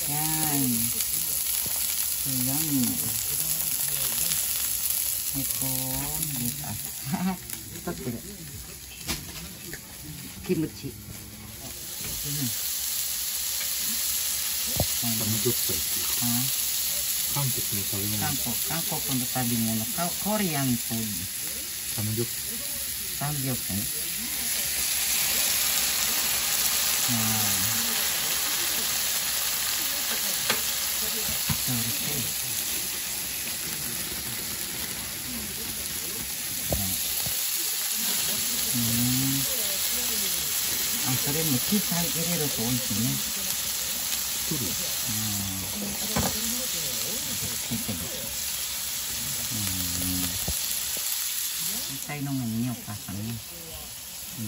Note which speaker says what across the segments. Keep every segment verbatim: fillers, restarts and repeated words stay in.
Speaker 1: Yan. So, yan. Ito, butas. Ito, tira. Kimchi. Hmm.
Speaker 2: Samgyeopsal.
Speaker 1: Ha?
Speaker 2: 韓国の食べ物。
Speaker 1: 韓国、韓国の食べ物。コリアンフード。
Speaker 2: サムギョプ
Speaker 1: サムギョプサル。ああ。そうですね。うん。あ、それも小さい入れると美味しいね。
Speaker 2: 作る。
Speaker 1: うん。小さいのがいいね、お母さんね。うん。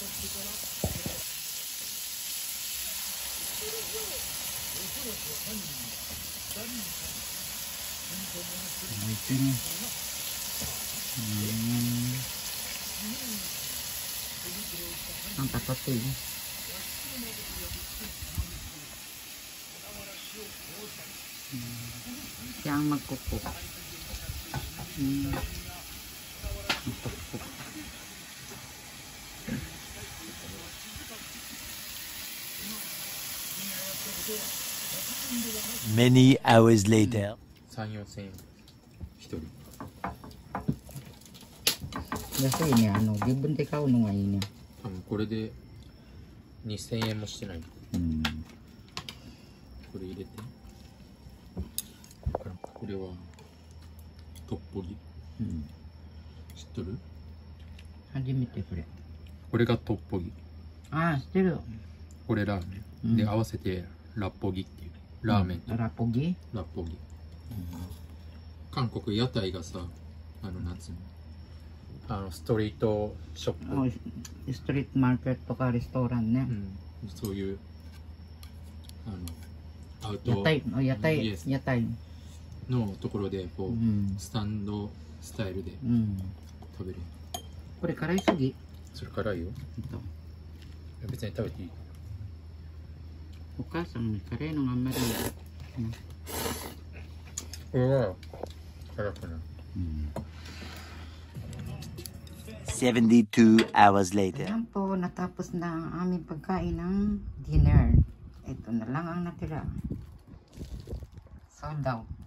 Speaker 1: おいしいね。うん。あんた取っていい？Yang magkukuk. Hmm.
Speaker 3: Many hours later.
Speaker 2: さん、よんせんえん。一人。
Speaker 1: 安いね。あの、自分で買うのがいいね。
Speaker 2: 多分これでにせんえんもしてない。
Speaker 1: うん。
Speaker 2: これ入れて。これはトッポギ、うん、知っとる？
Speaker 1: 初めてこれ。
Speaker 2: これがトッポギ。
Speaker 1: ああ、知ってる。
Speaker 2: これラーメン、うん、で合わせてラッポギっていうラーメン、
Speaker 1: うん、ラッポギ
Speaker 2: ラッポギ、うん、韓国屋台がさ、あのなんつうの、あのストリートショッ
Speaker 1: プ、ストリートマーケットとかレストランね、
Speaker 2: うん、そういうあのアウト
Speaker 1: 屋台屋台、うん、屋台
Speaker 2: のところでこう、うん、スタンドスタイルで食べる、うん、
Speaker 1: これ辛いすぎ？
Speaker 2: それ辛いよ。別に食べていい。
Speaker 1: お母さん辛いのがあんまり、うん、
Speaker 2: これは辛くない、うん、
Speaker 3: seventy-two hours later.
Speaker 1: Ayan po, natapos na ang aming pagkain ng dinner. Ito na lang ang natira. Sold out.